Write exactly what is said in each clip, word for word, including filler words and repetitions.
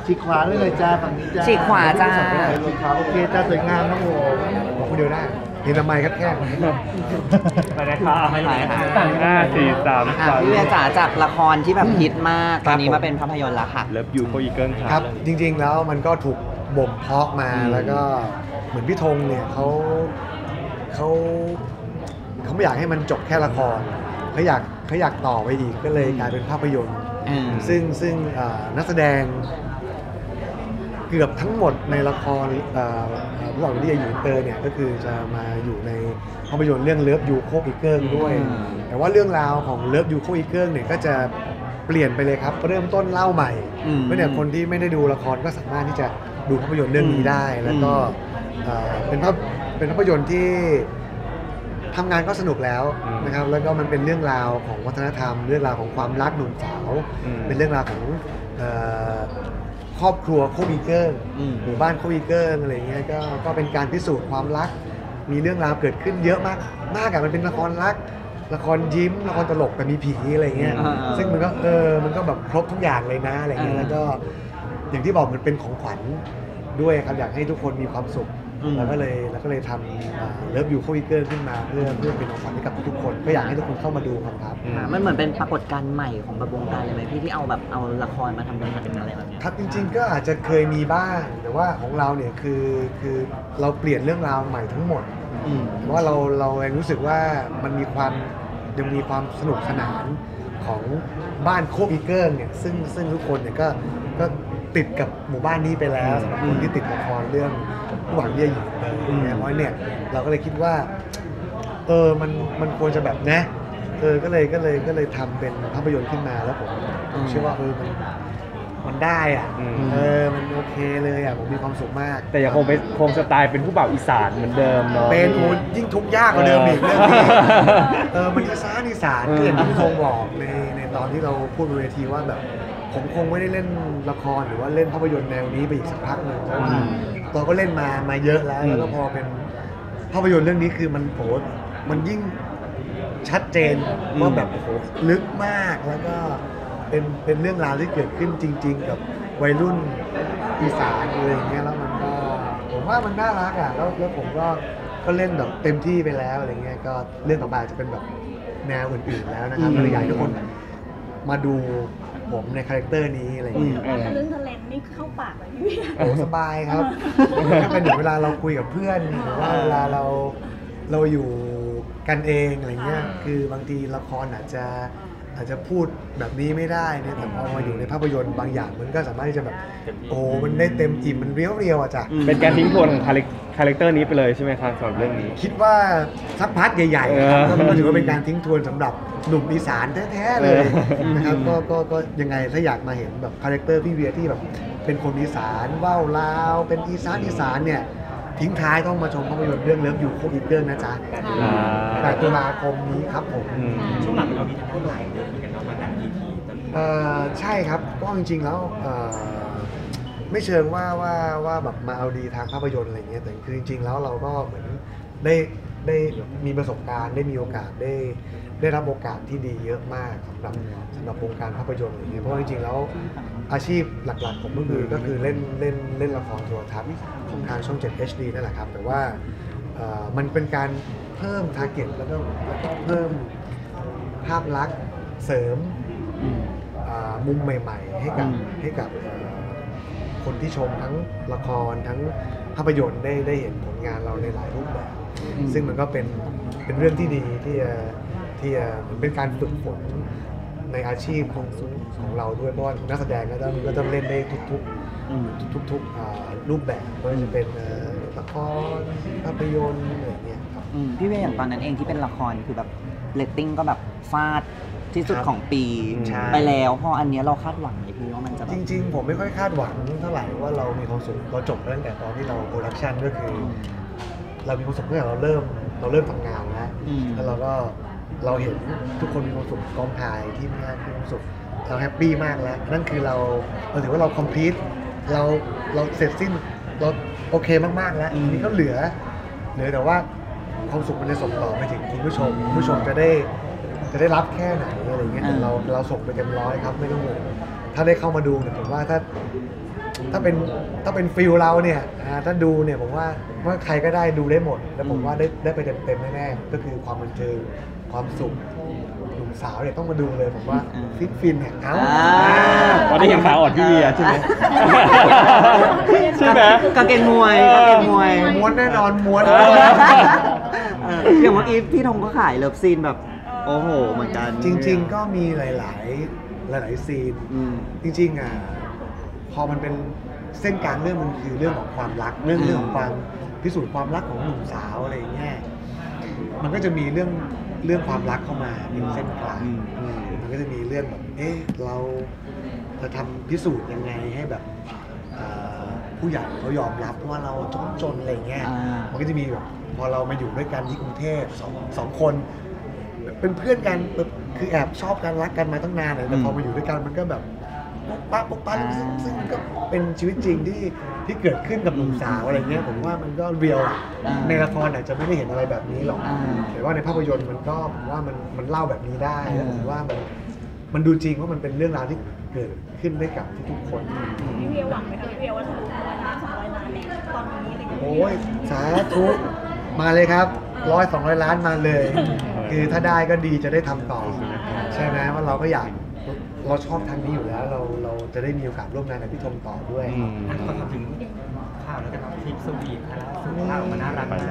ฉีกขวาเลยจ้าฝั่งนี้จ้าฉีกขวาจ้าฉีกขวาโอเคจ้าสวยงามนะผมบอกคนเดียวได้เห็นทำไมครับแค่ไปนะครับไม่ไหวค่ะห้าสี่สามสองพี่เวียจ๋าจากละครที่แบบฮิตมากตอนนี้มาเป็นภาพยนตร์แล้วค่ะเลิฟยูโคอีเกิลครับจริงๆแล้วมันก็ถูกบ่มเพาะมาแล้วก็เหมือนพี่ธงเนี่ยเขาเขาเขาไม่อยากให้มันจบแค่ละครเขาอยากเขาอยากต่อไปอีกก็เลยกลายเป็นภาพยนตร์ซึ่งซึ่งนักแสดงเกือบทั้งหมดในละครผู้หวังที่จะอยู่เตอร์เนี่ยก็คือจะมาอยู่ในภาพยนตร์เรื่องเลิฟยูโคอีเกิลด้วยแต่ว่าเรื่องราวของเลิฟยูโคอีเกิลเนี่ยก็จะเปลี่ยนไปเลยครับเริ่มต้นเล่าใหม่เพราะเนี่ยคนที่ไม่ได้ดูละครก็สามารถที่จะดูภาพยนตร์เรื่องนี้ได้แล้วก็เป็นภาพเป็นภาพยนตร์ที่ทำงานก็สนุกแล้วนะครับแล้วก็มันเป็นเรื่องราวของวัฒนธรรมเรื่องราวของความรักหนุ่มสาวเป็นเรื่องราวของครอบครัวโคบีเกิลหมู่บ้านโคบีเกิลอะไรเงี้ยก็ก็เป็นการพิสูจน์ความรักมีเรื่องราวเกิดขึ้นเยอะมากมากอะมันเป็นละครรักละครยิ้มละครตลกแต่มีผีอะไรเงี้ยซึ่งมันก็เออมันก็แบบครบทุกอย่างเลยนะอะไรเงี้ยแล้วก็อย่างที่บอกมันเป็นของขวัญด้วยครับอยากให้ทุกคนมีความสุขแล้วก็เลยแล้วก็เลยทำเลิฟยูโคอีเกิลขึ้นมาเพื่อเพื่อเป็นของขวัญให้กับทุกคนก็อยากให้ทุกคนเข้ามาดูครับมันเหมือนเป็นปรากฏการณ์ใหม่ของวงการเลยไหมพี่ที่เอาแบบเอาละครมาทำเป็นอะไรแบบนี้ครับจริงๆก็อาจจะเคยมีบ้างแต่ว่าของเราเนี่ยคือคือเราเปลี่ยนเรื่องราวใหม่ทั้งหมดเพราะว่าเราเราเองรู้สึกว่ามันมีความยังมีความสนุกสนานของบ้านโคอีเกิลเนี่ยซึ่งซึ่งทุกคนเนี่ยก็ก็ติดกับหมู่บ้านนี้ไปแล้วสำหรับคนที่ติดละครเรื่องผู้หวังเยี่ยหญิงเนี่ยเพราะเนี่ยเราก็เลยคิดว่าเออมันมันควรจะแบบนะเออก็เลยก็เลยก็เลยทำเป็นภาพยนตร์ขึ้นมาแล้วผมเชื่อว่าเออมันมันได้อ่ะเออมันโอเคเลยอ่ะผมมีความสุขมากแต่ยังคงเป็นคงสไตล์เป็นผู้บ่าวอีสานเหมือนเดิมเนาะเป็นโอ้ยิ่งทุกข์ยากกว่าเดิมอีกเรื่องนี้เออมันอีสานอีสานที่อย่างที่พี่ธงบอกในในตอนที่เราพูดบนเวทีว่าแบบผมคงไม่ได้เล่นละครหรือว่าเล่นภาพยนตร์แนวนี้ไปอีกสักพักหนึ่งเพราะว่าเราก็เล่นมามาเยอะแล้วแล้วก็พอเป็นภาพยนตร์เรื่องนี้คือมันโหมันยิ่งชัดเจนว่าแบบโอ้โหลึกมากแล้วก็เป็นเป็นเรื่องราวที่เกิดขึ้นจริงๆกับวัยรุ่นอีสานอะไรอย่างเงี้ยแล้วมันก็ผมว่ามันน่ารักอ่ะแล้วแล้วผมก็ก็เล่นแบบเต็มที่ไปแล้วอะไรเงี้ยก็เรื่องต่อไปจะเป็นแบบแนวอื่นๆแล้วนะครับเลยอยากให้ทุกคนมาดูผมในคาแรคเตอร์นี้อะไรอย่างเงี้ยทะลึ่งทะเลนนี่เข้าปากเลยพี่โอ้สบายครับก็เป็นเวลาเราคุยกับเพื่อนหรือว่าเวลาเราเราอยู่กันเองอะไรเงี้ยคือบางทีละครอาจจะอาจจะพูดแบบนี้ไม่ได้เนี่ยแต่พอมาอยู่ในภาพยนตร์บางอย่างมันก็สามารถที่จะแบบโอ้มันได้เต็มอิ่มมันเรียวเรียวอ่ะจ้ะเป็นการทิ้งทวนของคาแรคเตอร์นี้ไปเลยใช่ไหมครับสำหรับเรื่องนี้คิดว่าสักพักใหญ่ๆครับก็ถือว่าเป็นการทิ้งทวนสำหรับหนุ่มอีสานแท้ๆเลยนะครับก็ก็ก็ยังไงถ้าอยากมาเห็นแบบคาแรคเตอร์พี่เวียที่แบบเป็นคนอีสานว่าวลาวเป็นอีสานอีสานเนี่ยทิ้งท้ายต้องมาชมภาพยนตร์เรื่องเลิฟยูโคอีเกิลนะจ๊ะแปดตุลาคมนี้ครับผมช่วงหลังเรามีทำหลายเรื่องเหมือนกันเนาะมาดังทีทีเอ่อใช่ครับก็จริงๆแล้วเอ่อไม่เชิงว่าว่าว่าแบบมาเอาดีทางภาพยนตร์อะไรเงี้ยแต่คือจริงๆแล้วเราก็เหมือนได้ได้มีประสบการณ์ได้มีโอกาสได้ได้รับโอกาสที่ดีเยอะมากสำหรับสำหรับวงการภาพยนตร์อะไรเงี้ยเพราะจริงๆแล้วอาชีพหลักๆผมก็คือก็คือเล่นเล่นเล่นละครโทรทัศน์ของทางช่องเจ็ด เอช ดี นั่นแหละครับแต่ว่ามันเป็นการเพิ่มทาร์เก็ตแล้วก็แล้วก็เพิ่มภาพลักษณ์เสริมมุมใหม่ๆให้กับให้กับคนที่ชมทั้งละครทั้งภาพยนตร์ได้ได้เห็นผลงานเราในหลายรูปแบบซึ่งมันก็เป็นเป็นเรื่องที่ดีที่ที่เป็นการฝึกฝนในอาชีพของของเราด้วยเพราะว่านักแสดงก็ต้องก็ต้องเล่นได้ทุกๆทุกๆรูปแบบไม่ว่าจะเป็นละครภาพยนตร์อะไรเงี้ยครับพี่เวียอย่างตอนนั้นเองที่เป็นละครคือแบบเรตติ้งก็แบบฟาดที่สุดของปีไปแล้วพออันนี้เราคาดหวังไหมพี่ว่ามันจะจริงๆผมไม่ค่อยคาดหวังเท่าไหร่ว่าเรามีความสุขเราจบตั้งแต่ตอนที่เราโปรดักชันก็คือเรามีความสุขเมื่อเราเริ่มเราเริ่มทำงานแล้วแล้วเราก็เราเห็นทุกคนมีความสุขกองถ่ายที่มีความสุขเราแฮปปี้มากแล้วนั่นคือเราเราถือว่าเราคอมพลีทเราเราเสร็จสิ้นเราโอเคมากๆแล้วนี่ก็เหลือเหลือแต่ว่าความสุขมันจะส่งต่อไปถึงคุณผู้ชมคุณผู้ชมจะได้จะได้รับแค่ไหนอะไรเงี้ยเราเราส่งไปเต็มร้อยครับไม่ต้องห่วงถ้าได้เข้ามาดูเนี่ยผมว่าถ้าถ้าเป็นถ้าเป็นฟิลเราเนี่ยอ่าถ้าดูเนี่ยผมว่าว่าใครก็ได้ดูได้หมด แล้วผมว่าได้ได้ไปเต็มๆแน่ๆก็คือความบันเทิงความสุขหนุ่มสาวเนี่ยต้องมาดูเลยผมว่าฟิตฟินเนี่ยเอ้าตอนนี้ยังขาอ่อนพี่เวียใช่ไหมใช่ไหมกางเกงมวยกางเกงมวยม้วนแน่นอนม้วนเออเอออย่างเมื่อกี้พี่ธงก็ขายเลิฟซีนแบบโอ้โหเหมือนกันจริง ๆ ก็มีหลายๆ หลายๆซีนอืมจริงๆอ่ะพอมันเป็นเส้นกลางเรื่องมันคือเรื่องของความรักเรื่องเรื่องของความพิสูจน์ความรักของหนุ่มสาวอะไรอย่างเงี้ยมันก็จะมีเรื่องเรื่องความรักเข้ามาเป็นเส้นกลางอืมอืมมันก็จะมีเรื่องแบบเอ๊ะเราจะทำพิสูจน์ยังไงให้แบบเอ่อผู้ใหญ่เขายอมรับว่าเราจนจนอะไรอย่างเงี้ยอ่ามันก็จะมีแบบพอเรามาอยู่ด้วยกันที่กรุงเทพสองสองคนเป็นเพื่อนกันแบบคือแอบชอบกันรักกันมาตั้งนานเลยแต่พอมาอยู่ด้วยกันมันก็แบบปุ๊บปั๊บปุ๊บปั๊บซึ่งซึ่งมันก็เป็นชีวิตจริงที่ที่เกิดขึ้นกับหนุ่มสาวอะไรเงี้ยผมว่ามันก็เรียลอะอ่าในละครอาจจะไม่ได้เห็นอะไรแบบนี้หรอกอ่าแต่ว่าในภาพยนตร์มันก็ผมว่ามันมันเล่าแบบนี้ได้อ่าแล้วผมว่ามันมันดูจริงว่ามันเป็นเรื่องราวที่เกิดขึ้นได้กับทุกๆคนพี่เวียหวังไหมคะพี่เวียว่าทะลุร้อยล้านสองร้อยล้านในตอนนี้อะไรอย่างเงี้ยโอ้ยสาธุมาเลยครับร้อยสองร้อยล้านมาเลย คือถ้าได้ก็ดีจะได้ทำต่อ ใช่ไหมว่าเราก็อยากเราชอบทางนี้อยู่แล้ว เราเราจะได้มีโอกาสร่วมงานกับพี่ธงต่อด้วยอืมอ่ะก็ทำถึงข่าวแล้วกันเนาะคลิปสวีทนะสุดภาพออกมาน่ารักนะ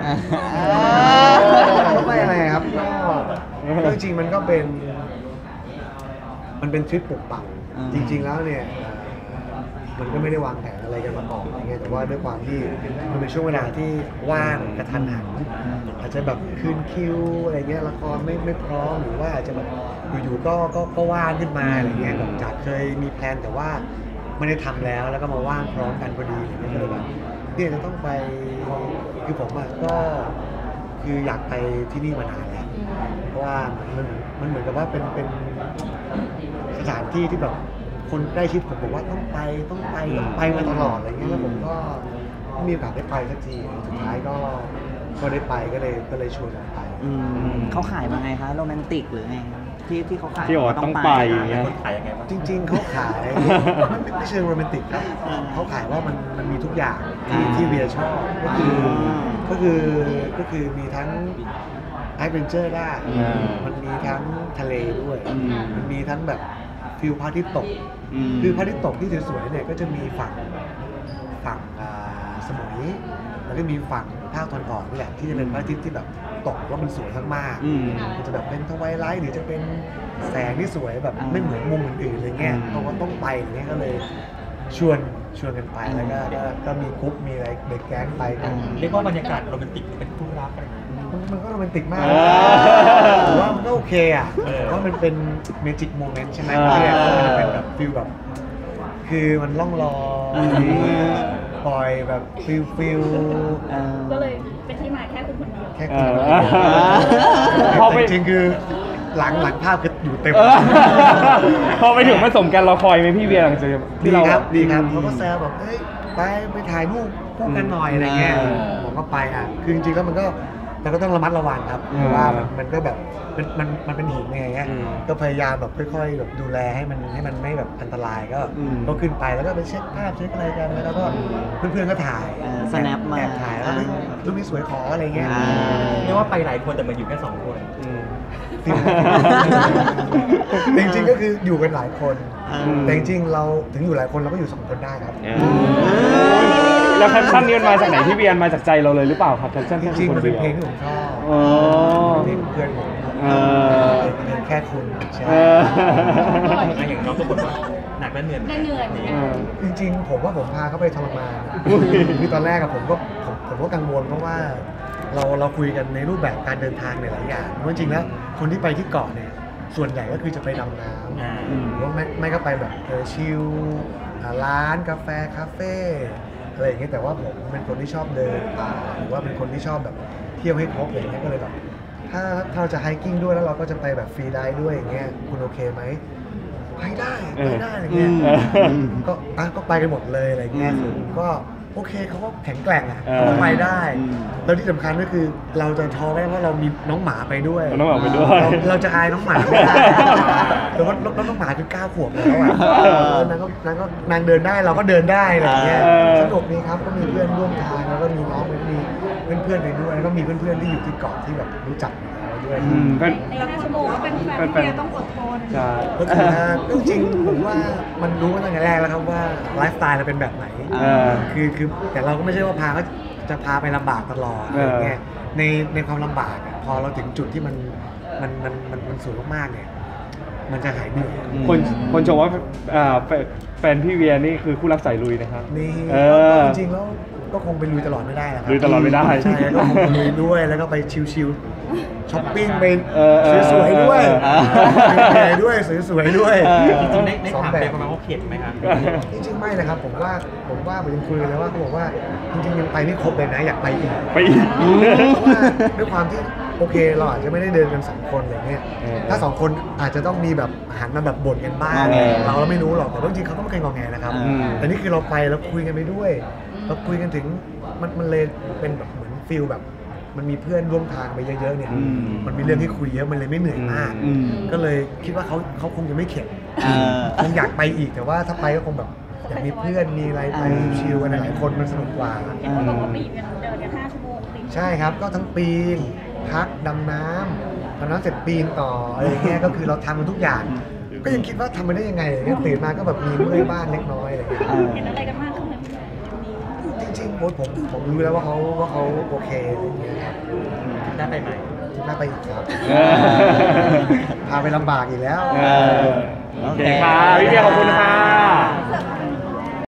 ไม่อะไรครับก็ก็จริงๆมันก็เป็น มันเป็นทริปปลุกปั่นอ่าจริง ๆแล้วเนี่ยเอ่อมันก็ไม่ได้วางแผนอะไรกันมาก่อนอะไรเงี้ยแต่ว่าด้วยความที่มันเป็นช่วงเวลาที่ว่างกระทันหันอาจจะแบบคืนคิวอะไรเงี้ยละครไม่ไม่พร้อมหรือว่าอาจจะแบบอยู่ๆก็ก็ก็ว่างขึ้นมาอะไรเงี้ยแบบจากเคยมีแพลนแต่ว่าไม่ได้ทำแล้วแล้วก็มาว่างพร้อมกันพอดีอะไรเงี้ยก็เลยแบบเนี่ยจะต้องไปคือผมอะก็คืออยากไปที่นี่มานานแล้วเพราะว่ามันมันเหมือนกับว่าเป็นเป็น สถานที่ที่แบบคนใกล้ชิดผมบอกว่าต้องไปต้องไปต้องไปมาตลอดอะไรเงี้ยแล้วผมก็ไม่มีโอกาสได้ไปสักทีสุดท้ายก็ก็ได้ไปก็เลยก็เลยชวนกันไปอืมเขาขายมาไงคะโรแมนติกหรือไงที่ที่เขาขายที่บอกว่าต้องไปอย่างเงี้ยคนขายยังไงบ้างจริง ๆเขาขายมันไม่ไม่เชิงโรแมนติกครับเขาขายว่ามันมันมีทุกอย่างที่ที่เวียชอบก็คือก็คือก็คือมีทั้งแอดเวนเจอร์ได้อ่ามันมีทั้งทะเลด้วยอืมมันมีทั้งแบบฟิลพระอาทิตย์ตกอืมคือพระอาทิตย์ตกที่สวยๆเนี่ยก็จะมีฝั่งฝั่งอ่าสมุยแล้วก็มีฝั่งภาคตะวันออกนี่แหละที่จะเป็นพระอาทิตย์ที่แบบตกแล้วมันสวยมากอืมๆมันจะแบบเป็นทวายไลท์หรือจะเป็นแสงที่สวยแบบอ่าไม่เหมือนมุมอื่นๆอะไรเงี้ยอืมเพราะว่าต้องไปอย่างเงี้ยก็เลยชวนชวนกันไปแล้วก็ก็ก็มีกรุ๊ปมีอะไรเด็กแก๊งไปกันเรียกว่าบรรยากาศโรแมนติกเป็นคู่รักอะไรอย่างเงี้ยมันมันก็โรแมนติกมากเออผมว่ามันก็โอเคอ่ะเออเพราะมันเป็นเมจิกโมเมนต์ใช่ไหมเออเนี่ยมันเป็นแบบฟิลแบบ คือมันล่องลอยปล่อยแบบฟิลฟิลเออก็เลยเป็นที่มาแค่คุณคนเดียวแค่เอคุณอเดียวพอไปแต่จริงๆคือหลังหลังภาพคืออยู่เต็มเออพอไปถึงผสมกันเราคอยไหมพี่เวียหลังจากดีที่เราครับดีครับเขาก็แซวแบบเฮ้ยไปไปถ่ายรูปคู่กันหน่อยอะไรเงี้ยอืมผมก็ไปอ่ะคือจริงๆแล้วมันก็เราก็ต้องระมัดระวังครับเพราะว่ามันมันก็แบบมันมันมันเป็นหินไงเงี้ยอืมก็พยายามแบบค่อยๆแบบดูแลให้มันให้มันไม่แบบอันตรายก็อืมก็ขึ้นไปแล้วก็ไปเช็คภาพเช็คอะไรกันแล้วก็เพื่อนๆก็ถ่ายเออ snap มาแอบถ่ายแล้วเฮ้ยรูปนี้สวยขออะไรเงี้ยอ่าเรียกว่าไปหลายคนแต่มาอยู่แค่สองคนอืมจริงๆก็คืออยู่กันหลายคนอืมแต่จริงๆเราถึงอยู่หลายคนเราก็อยู่สองคนได้ครับแล้วแคปชั่นนี้มันมาจากไหนพี่เวียนมาจากใจเราเลยหรือเปล่าครับแคปชั่นจริงๆมันเป็นเพลงที่ผมชอบอ๋อเพลงเพื่อนผมเออเพลงแค่คุณใช่เออแล้วอย่างน้องทุกคนว่าหนักและเหนื่อยได้เหนื่อยเออจริงๆ ผมว่าผมพาเขาไปทรมานคือตอนแรกอะผมก็ผมผมก็กังวลเพราะว่าเราเราคุยกันในรูปแบบการเดินทางในหลายอย่างเพราะจริงๆแล้วคนที่ไปที่เกาะเนี่ยส่วนใหญ่ก็คือจะไปดำน้ำอ่าหรือว่าไม่ไม่ก็ไปแบบเออชิลอ่าร้านกาแฟคาเฟ่อะไรอย่างเงี้ยแต่ว่าผมเป็นคนที่ชอบเดินป่าหรือว่าเป็นคนที่ชอบแบบเที่ยวให้ครบอะไรอย่างเงี้ยก็เลยแบบถ้าถ้าเราจะไฮกิ้งด้วยแล้วเราก็จะไปแบบฟรีไดฟ์ด้วยอย่างเงี้ยคุณโอเคไหมไปได้ไปได้อะไรเงี้ยเออก็อ่ะก็ไปกันหมดเลยอะไรเงี้ยอืมผมก็โอเคเขาก็แข็งแกร่งอ่ะเออเขาก็ไปได้อืมแล้วที่สำคัญก็คือเราจะท้อไม่ได้เพราะเรามีน้องหมาไปด้วยเราต้องออกไปด้วยเราเราจะอายน้องหมาไม่ได้แต่ว่าน้องหมาคือเก้าขวบแล้วอ่ะเออนางก็นางก็นางเดินได้เราก็เดินได้อะไรอย่างเงี้ยเออสนุกดีครับก็มีเพื่อนร่วมทางแล้วก็มีน้องมีเพื่อนๆไปด้วยแล้วก็มีเพื่อนๆที่อยู่ที่เกาะที่แบบรู้จักอยู่แล้วด้วยอืมก็ในห้าชั่วโมงก็เป็นแฟนพี่เวียต้องอดทนใช่ก็คือว่าจริงๆผมว่ามันรู้มาตั้งแต่แรกแล้วครับว่าไลฟ์สไตล์เราเป็นแบบไหนเออคือคือแต่เราก็ไม่ใช่ว่าพาก็จะพาไปลำบากตลอดเออะไรอเงี้ยในในความลำบากอะพอเราถึงจุดที่มันมันมันมันมันสูงมากๆเนี่ยมันจะหายเหนื่อยคนคนชมว่าอ่าแฟนแฟนพี่เวียนี่คือคู่รักสายลุยนะครับนี่เอก็อจริงๆแล้วก็คงไปลุยตลอดไม่ได้แหละครับลุยตลอดไม่ได้ใช่ก็คงไปลุยด้วยแล้วก็ไปชิลๆช้อปปิ้งไปเออเออสวยๆด้วยเออเหนื่อยด้วยสวยๆด้วยเออจริงๆได้ได้สองถามแบไปบประมาณว่าเข็ดไหมครับจริงๆไม่นะครับผมว่าผมว่าผมยังคุยกันเลยว่าเขาบอกว่าจริงๆยังไปไม่ครบเลยนะอยากไปอีกไปอีกเพราะว่าด้วยความที่โอเคเราอาจจะไม่ได้เดินกันสองคนอะไรเงี้ยเออถ้าสองคนอาจจะต้องมีแบบหันมาแบบบ่นกันบ้างเออเราเราไม่รู้หรอกแต่ว่าจริงๆเขาก็ไม่เคยงอแงนะครับอืมแต่นี่คือเราไปแล้วคุยกันไปด้วยเราคุยกันถึงมันมันเลยเป็นแบบเหมือนฟิลแบบ มันมีเพื่อนร่วมทางไปเยอะๆเนี่ยอืมมันมีเรื่องที่คุยเยอะมันเลยไม่เหนื่อยมากอืมก็เลยคิดว่าเขาเขาคงจะไม่เข็ดเออคงอยากไปอีกแต่ว่าถ้าไปก็คงแบบอยากมีเพื่อนมีอะไรไปอ่าชิลกันหลายๆคนมันสนุกกว่าเห็นเขาบอกว่าปีนกันเดินกันห้าชั่วโมงปีนใช่ครับก็ทั้งปีนพักดำน้ำดำน้ำเสร็จปีนต่ออะไรเงี้ยก็คือเราทำมันทุกอย่าง ก็ยังคิดว่าทำมันได้ยังไงอะไรเงี้ยตื่นมาก็แบบมีเมื่อยบ้างเล็กน้อยอะไรเงี้ยเออเห็นอะไรกันมากขึ้นไหมพี่เวียจริงๆโอ๊ยผมผมรู้แล้วว่าเขาว่าเขาโอเคอะไรเงี้ยครับได้ไปไหมน่าไปอีกครับเออพาไปลำบากอีกแล้วเออโอเคค่ะพี่เวียขอบคุณค่ะ